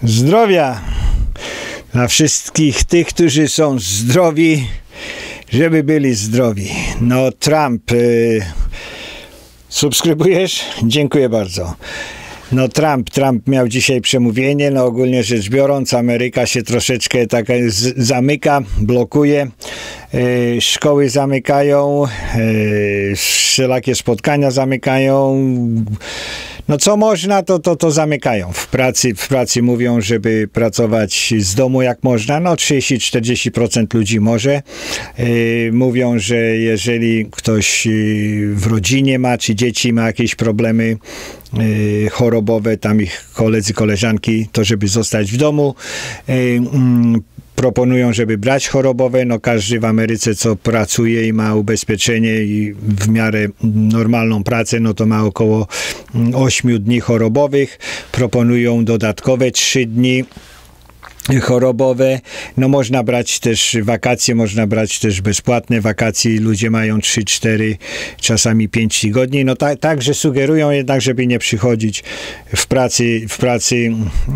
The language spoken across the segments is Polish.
Zdrowia dla wszystkich tych, którzy są zdrowi, żeby byli zdrowi. No, Trump, subskrybujesz? Dziękuję bardzo. No, Trump miał dzisiaj przemówienie, no ogólnie rzecz biorąc, Ameryka się troszeczkę tak zamyka, blokuje, szkoły zamykają, wszelakie spotkania zamykają, no co można, to zamykają. W pracy mówią, żeby pracować z domu jak można, no 30-40% ludzi może. Mówią, że jeżeli ktoś w rodzinie ma, czy dzieci ma jakieś problemy chorobowe, tam ich koledzy, koleżanki, to żeby zostać w domu. Proponują, żeby brać chorobowe, no każdy w Ameryce, co pracuje i ma ubezpieczenie i w miarę normalną pracę, no to ma około 8 dni chorobowych. Proponują dodatkowe 3 dni chorobowe. No można brać też wakacje, można brać też bezpłatne wakacje. Ludzie mają 3-4, czasami 5 tygodni. No także sugerują jednak, żeby nie przychodzić w pracy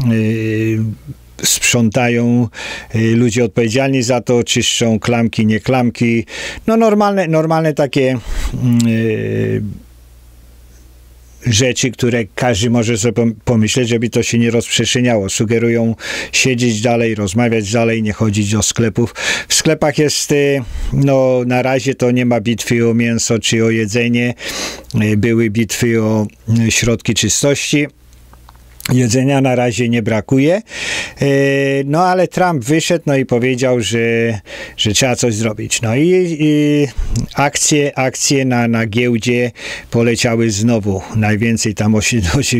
sprzątają ludzie odpowiedzialni za to, czyszczą klamki, nie klamki. No normalne takie rzeczy, które każdy może sobie pomyśleć, żeby to się nie rozprzestrzeniało. Sugerują siedzieć dalej, rozmawiać dalej, nie chodzić do sklepów. W sklepach jest, no na razie to nie ma bitwy o mięso czy o jedzenie. Były bitwy o środki czystości. Jedzenia na razie nie brakuje, no ale Trump wyszedł, no i powiedział, że trzeba coś zrobić. No i akcje na giełdzie poleciały znowu, najwięcej tam od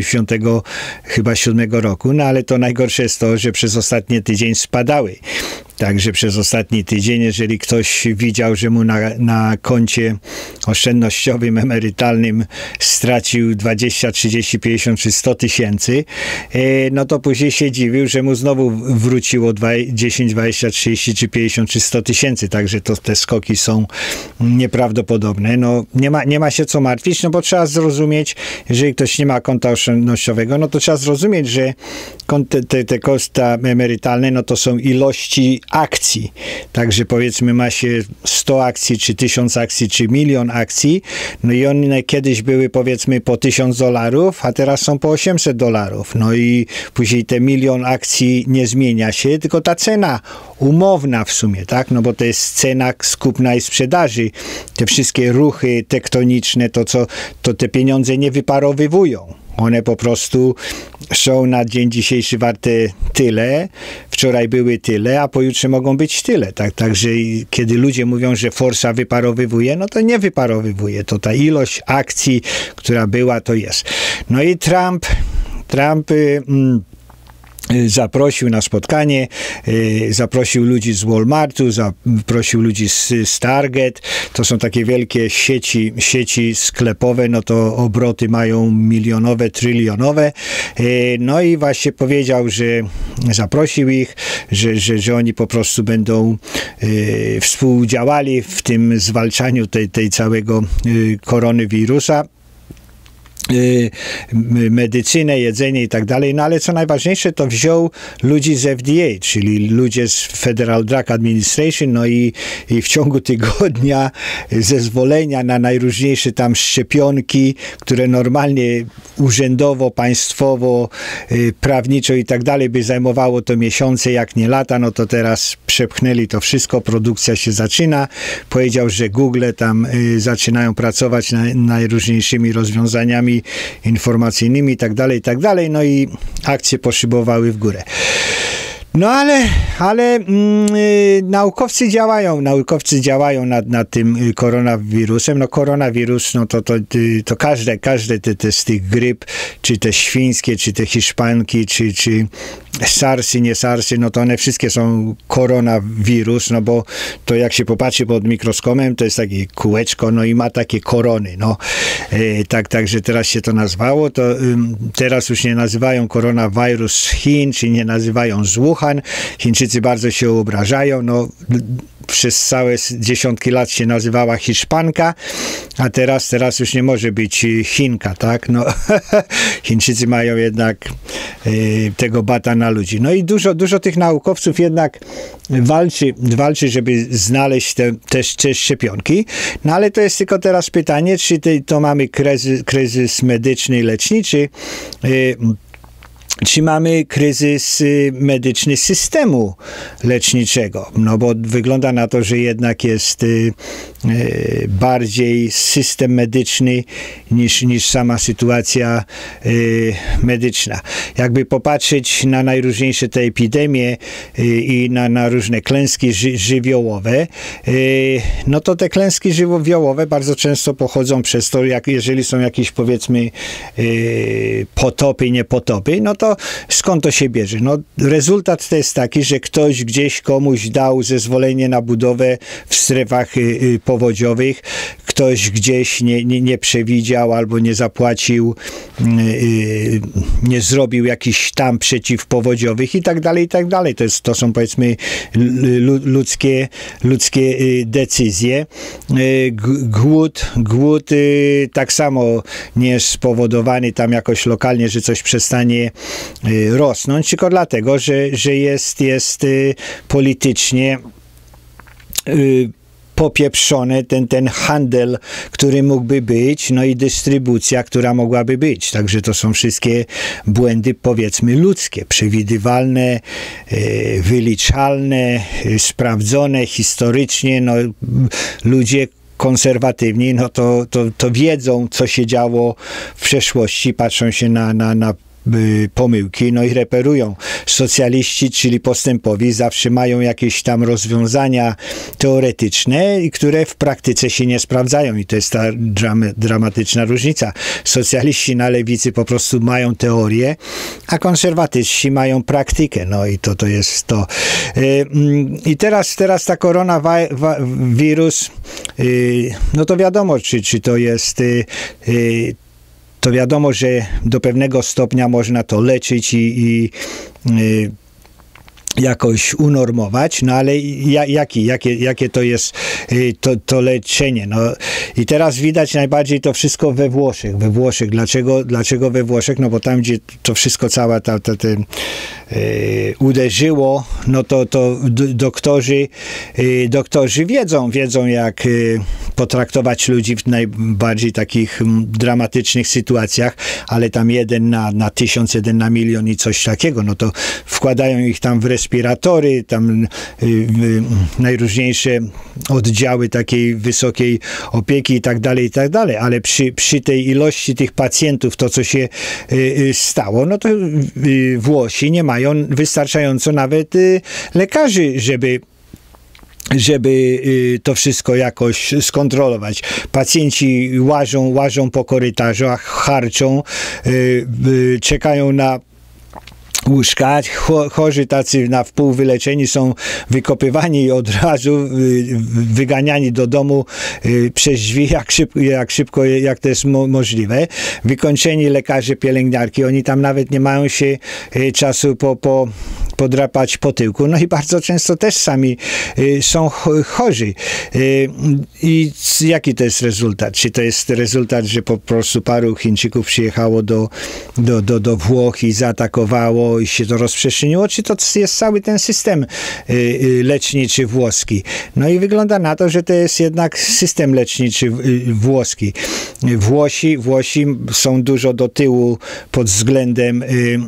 87 roku, no ale to najgorsze jest to, że przez ostatni tydzień spadały. Także przez ostatni tydzień, jeżeli ktoś widział, że mu na koncie oszczędnościowym, emerytalnym stracił 20, 30, 50 czy 100 tysięcy, no to później się dziwił, że mu znowu wróciło 10, 20, 30 czy 50 czy 100 tysięcy. Także te skoki są nieprawdopodobne. No nie ma się co martwić, no bo trzeba zrozumieć, jeżeli ktoś nie ma konta oszczędnościowego, no to trzeba zrozumieć, że te konta emerytalne, no to są ilości akcji. Także powiedzmy ma się 100 akcji, czy 1000 akcji, czy 1 000 000 akcji, no i one kiedyś były powiedzmy po $1000, a teraz są po $800. No i później te 1 000 000 akcji nie zmienia się, tylko ta cena umowna w sumie, tak? No bo to jest cena kupna i sprzedaży. Te wszystkie ruchy tektoniczne, to te pieniądze nie wyparowywują. One po prostu są na dzień dzisiejszy warte tyle, wczoraj były tyle, a pojutrze mogą być tyle. Także kiedy ludzie mówią, że forsa wyparowywuje, no to nie wyparowywuje. To ta ilość akcji, która była, to jest. No i Trump zaprosił na spotkanie, zaprosił ludzi z Walmartu, zaprosił ludzi z Target. To są takie wielkie sieci sklepowe, no to obroty mają milionowe, trylionowe. No i właśnie powiedział, że zaprosił ich, że oni po prostu będą współdziałali w tym zwalczaniu tej całego koronawirusa. Medycynę, jedzenie i tak dalej, no ale co najważniejsze, to wziął ludzi z FDA, czyli ludzie z Federal Drug Administration, no i w ciągu tygodnia zezwolenia na najróżniejsze tam szczepionki, które normalnie urzędowo, państwowo, prawniczo i tak dalej by zajmowało to miesiące, jak nie lata, no to teraz przepchnęli to wszystko, produkcja się zaczyna. Powiedział, że Google tam zaczynają pracować nad najróżniejszymi rozwiązaniami informacyjnymi i tak dalej, no i akcje poszybowały w górę. No ale naukowcy działają nad tym koronawirusem. No koronawirus, no to każde te z tych gryp, czy te świńskie, czy te hiszpanki, czy SARSy, nie SARSy, no to one wszystkie są koronawirus, no bo to jak się popatrzy pod mikroskopem, to jest takie kółeczko, no i ma takie korony, no. Także teraz się to nazwało, to teraz już nie nazywają koronawirus z Chin, czy nie nazywają z Wuhan. Chińczycy bardzo się obrażają, no przez całe dziesiątki lat się nazywała Hiszpanka, a teraz już nie może być Chinka, tak? No, Chińczycy mają jednak tego bata na ludzi. No i dużo tych naukowców jednak walczy, żeby znaleźć te szczepionki, no ale to jest tylko teraz pytanie, czy to mamy kryzys medyczny i leczniczy, czy mamy kryzys medyczny systemu leczniczego? No bo wygląda na to, że jednak jest bardziej system medyczny niż sama sytuacja medyczna. Jakby popatrzeć na najróżniejsze te epidemie i na różne klęski żywiołowe, no to te klęski żywiołowe bardzo często pochodzą przez to, jeżeli są jakieś, powiedzmy, potopy, niepotopy, no to skąd to się bierze? No, rezultat to jest taki, że ktoś gdzieś komuś dał zezwolenie na budowę w strefach powodziowych, ktoś gdzieś nie przewidział albo nie zapłacił, nie zrobił jakichś tam przeciwpowodziowych i tak dalej, i tak dalej. To są, powiedzmy, ludzkie decyzje. Głód tak samo nie jest spowodowany tam jakoś lokalnie, że coś przestanie rosnąć, tylko dlatego, że jest politycznie popieprzone ten handel, który mógłby być, no i dystrybucja, która mogłaby być. Także to są wszystkie błędy, powiedzmy, ludzkie, przewidywalne, wyliczalne, sprawdzone historycznie. No, ludzie konserwatywni, no to wiedzą, co się działo w przeszłości, patrzą się na pomyłki, no i reperują. Socjaliści, czyli postępowi, zawsze mają jakieś tam rozwiązania teoretyczne, które w praktyce się nie sprawdzają i to jest ta dramatyczna różnica. Socjaliści na lewicy po prostu mają teorię, a konserwatyści mają praktykę. No i to jest to. I teraz ta koronawirus, no to wiadomo, czy to jest to wiadomo, że do pewnego stopnia można to leczyć i jakoś unormować, no ale jakie to jest to leczenie? No i teraz widać najbardziej to wszystko we Włoszech. Dlaczego we Włoszech? No bo tam, gdzie to wszystko całe uderzyło, no to doktorzy wiedzą jak potraktować ludzi w najbardziej takich dramatycznych sytuacjach, ale tam 1 na 1000, 1 na 1 000 000 i coś takiego, no to wkładają ich tam w respiratory, tam najróżniejsze oddziały takiej wysokiej opieki i tak dalej, ale przy tej ilości tych pacjentów, to co się stało, no to Włosi nie mają wystarczająco nawet lekarzy, żeby to wszystko jakoś skontrolować. Pacjenci łażą po korytarzach, harczą, czekają na łóżka, chorzy tacy na wpół wyleczeni są wykopywani od razu, wyganiani do domu przez drzwi, jak szybko jak to jest możliwe. Wykończeni lekarze, pielęgniarki, oni tam nawet nie mają się czasu podrapać po tyłku. No i bardzo często też sami są chorzy. I jaki to jest rezultat? Czy to jest rezultat, że po prostu paru Chińczyków przyjechało do Włoch i zaatakowało i się to rozprzestrzeniło? Czy to jest cały ten system leczniczy włoski? No i wygląda na to, że to jest jednak system leczniczy włoski. Włosi są dużo do tyłu pod względem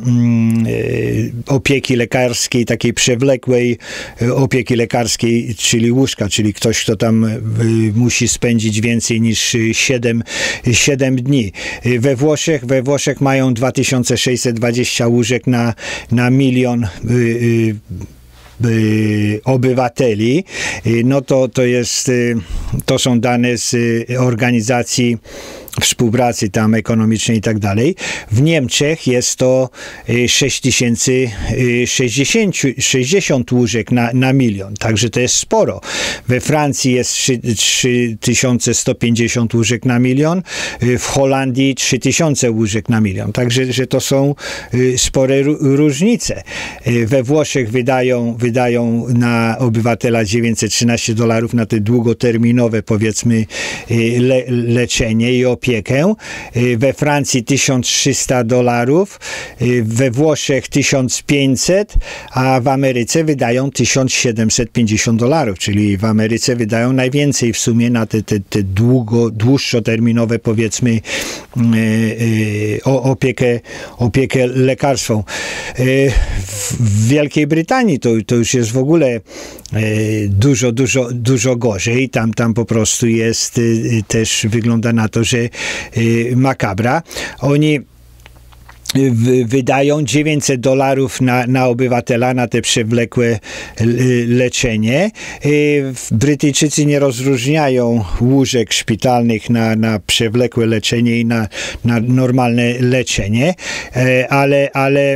opieki lekarskiej, takiej przewlekłej opieki lekarskiej, czyli łóżka, czyli ktoś, kto tam musi spędzić więcej niż 7 dni. We Włoszech mają 2620 łóżek na 1 milion obywateli. No to są dane z organizacji współpracy tam ekonomicznej i tak dalej. W Niemczech jest to 6060 łóżek na milion, także to jest sporo. We Francji jest 3150 łóżek na milion, w Holandii 3000 łóżek na milion, także że to są spore różnice. We Włoszech wydają na obywatela $913 na te długoterminowe, powiedzmy, leczenie i opiekę. We Francji $1300, we Włoszech $1500, a w Ameryce wydają $1750, czyli w Ameryce wydają najwięcej w sumie na te dłuższoterminowe, powiedzmy, opiekę lekarską. W Wielkiej Brytanii to już jest w ogóle dużo gorzej. Tam po prostu jest, też wygląda na to, że makabra. Oni wydają $900 na obywatela na te przewlekłe leczenie. Brytyjczycy nie rozróżniają łóżek szpitalnych na przewlekłe leczenie i na normalne leczenie, ale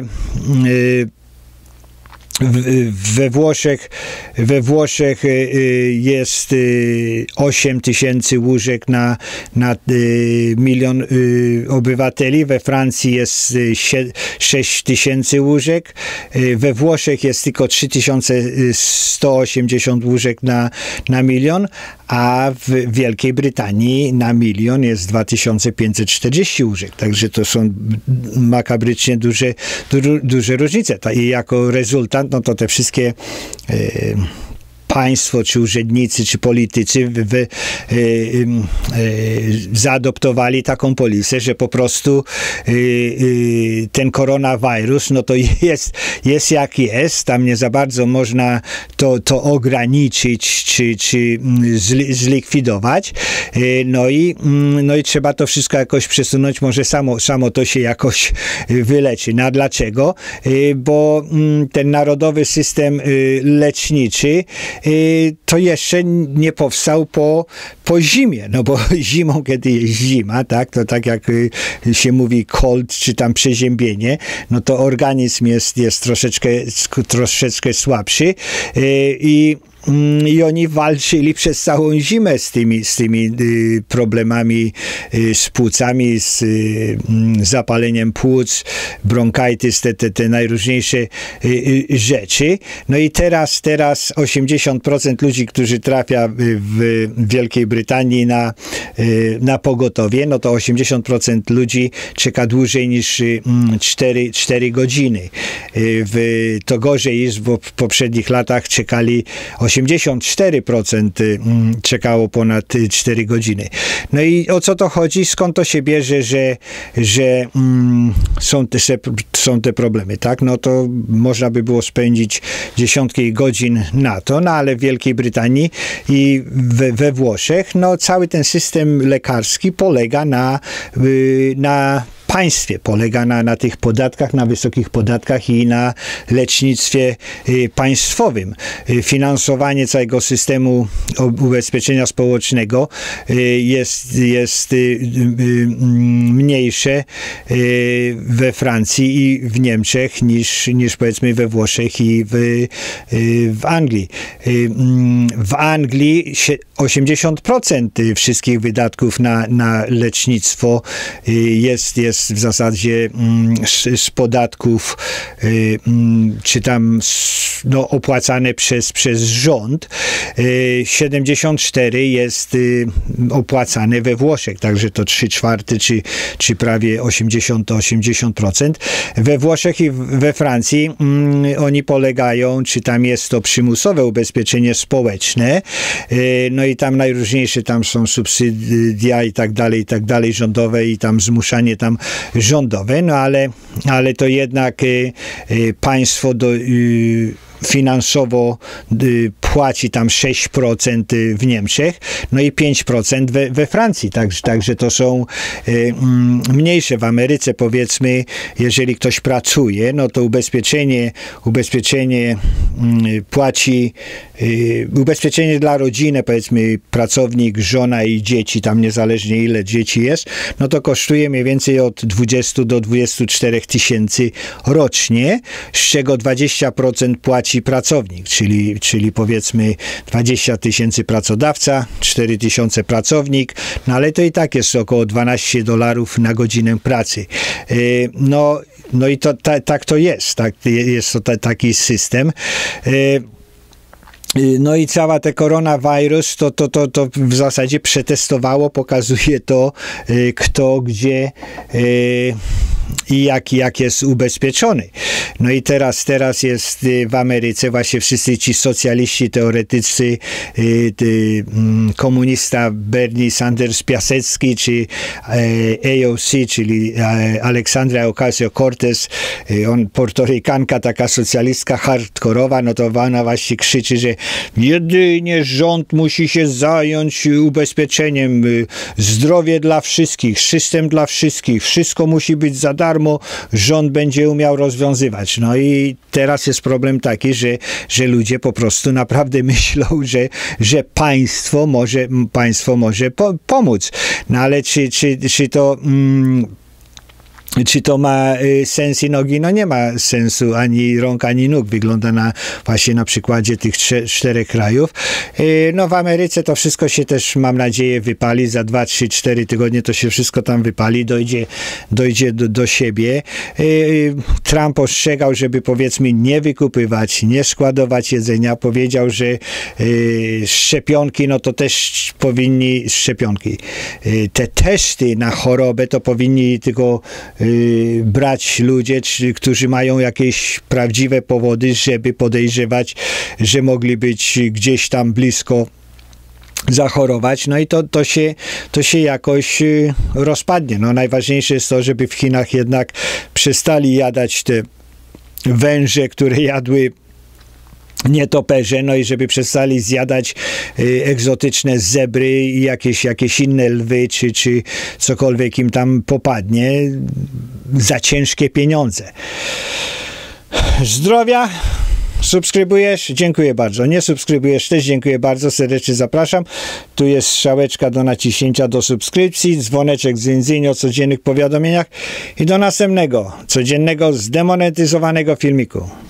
we Włoszech jest 8000 łóżek na milion obywateli, we Francji jest 6000 łóżek, we Włoszech jest tylko 3180 łóżek na milion, a w Wielkiej Brytanii na milion jest 2540 łóżek. Także to są makabrycznie duże różnice. I jako rezultat, no to te wszystkie państwo, czy urzędnicy, czy politycy zaadoptowali taką polisę, że po prostu ten koronawirus, no to jest jak jest, tam nie za bardzo można to ograniczyć, czy zlikwidować, no i trzeba to wszystko jakoś przesunąć, może samo to się jakoś wyleczy. No a dlaczego? Bo ten narodowy system leczniczy to jeszcze nie powstał po zimie, no bo zimą, kiedy jest zima, tak, to tak jak się mówi cold, czy tam przeziębienie, no to organizm jest troszeczkę słabszy i oni walczyli przez całą zimę z tymi problemami z płucami, z zapaleniem płuc, bronkaitis, te najróżniejsze rzeczy. No i teraz 80% ludzi, którzy trafia w Wielkiej Brytanii na pogotowie, no to 80% ludzi czeka dłużej niż 4 godziny. To gorzej jest, bo w poprzednich latach czekali 84% czekało ponad 4 godziny. No i o co to chodzi? Skąd to się bierze, że są te problemy, tak? No to można by było spędzić dziesiątki godzin na to, no ale w Wielkiej Brytanii i we Włoszech, no cały ten system lekarski polega na państwie, polega na tych podatkach, na wysokich podatkach i na lecznictwie państwowym. Finansowanie całego systemu ubezpieczenia społecznego jest mniejsze we Francji i w Niemczech niż powiedzmy we Włoszech i w Anglii. W Anglii 80% wszystkich wydatków na lecznictwo jest w zasadzie z podatków, czy tam opłacane przez rząd. 74 jest opłacane we Włoszech, także to 3/4 czy prawie 80%. We Włoszech i we Francji oni polegają, czy tam jest to przymusowe ubezpieczenie społeczne, no i tam najróżniejsze tam są subsydia i tak dalej, rządowe i tam zmuszanie tam rządowe, no ale to jednak państwo finansowo płaci tam 6% w Niemczech, no i 5% we Francji, także to są mniejsze. W Ameryce, powiedzmy, jeżeli ktoś pracuje, no to ubezpieczenie płaci, ubezpieczenie dla rodziny, powiedzmy pracownik, żona i dzieci, tam niezależnie ile dzieci jest, no to kosztuje mniej więcej od 20 do 24 tysięcy rocznie, z czego 20% płaci pracownik, czyli powiedzmy 20 tysięcy pracodawca, 4 tysiące pracownik, no ale to i tak jest około $12 na godzinę pracy. No i to tak to jest, jest to taki system. No i cała ten koronawirus to w zasadzie przetestowało, pokazuje to, kto, gdzie i jak jest ubezpieczony. No i teraz jest w Ameryce właśnie wszyscy ci socjaliści teoretycy, komunista Bernie Sanders Piasecki, czy AOC, czyli Alexandria Ocasio-Cortez, portorykanka, taka socjalistka hardkorowa, no to ona właśnie krzyczy, że jedynie rząd musi się zająć ubezpieczeniem, zdrowie dla wszystkich, system dla wszystkich, wszystko musi być za darmo, rząd będzie umiał rozwiązywać. No i teraz jest problem taki, że ludzie po prostu naprawdę myślą, że państwo może pomóc. No ale czy to ma sens i nogi? No nie ma sensu ani rąk, ani nóg. Wygląda właśnie na przykładzie tych 4 krajów. No w Ameryce to wszystko się też, mam nadzieję, wypali. Za 2, 3, 4 tygodnie to się wszystko tam wypali, dojdzie do siebie. Trump ostrzegał, żeby powiedzmy nie wykupywać, nie składować jedzenia. Powiedział, że szczepionki, no to też powinni szczepionki. Te testy na chorobę to powinni tylko brać ludzie, którzy mają jakieś prawdziwe powody, żeby podejrzewać, że mogli być gdzieś tam blisko zachorować, no i to się jakoś rozpadnie. No najważniejsze jest to, żeby w Chinach jednak przestali jadać te węże, które jadły nietoperze, no i żeby przestali zjadać egzotyczne zebry i jakieś inne lwy, czy cokolwiek im tam popadnie za ciężkie pieniądze. Zdrowia! Subskrybujesz? Dziękuję bardzo. Nie subskrybujesz? Też dziękuję bardzo. Serdecznie zapraszam. Tu jest strzałeczka do naciśnięcia do subskrypcji, dzwoneczek z dzwonieniem o codziennych powiadomieniach i do następnego, codziennego, zdemonetyzowanego filmiku.